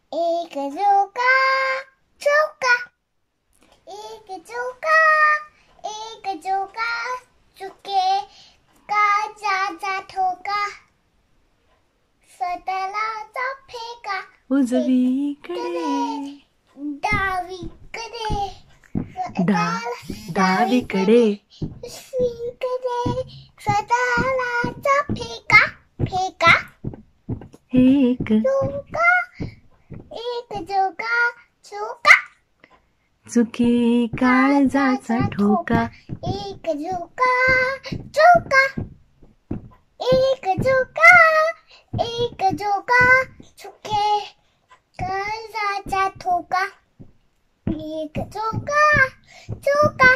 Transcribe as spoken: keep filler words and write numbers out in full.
एक झोका झोका एक झोका एक झोका चुके काचाचा ठोका स्वतःला फेका उजवीकडे डावीकडे डा डावीकडे उजवीकडे स्वतःला फेका फेका एक झोका एक झोका झोका चुकी काळजाचा ठोका एक झोका झोका एक झोका एक झोका चुके काळजाचा ठोका एक झोका झोका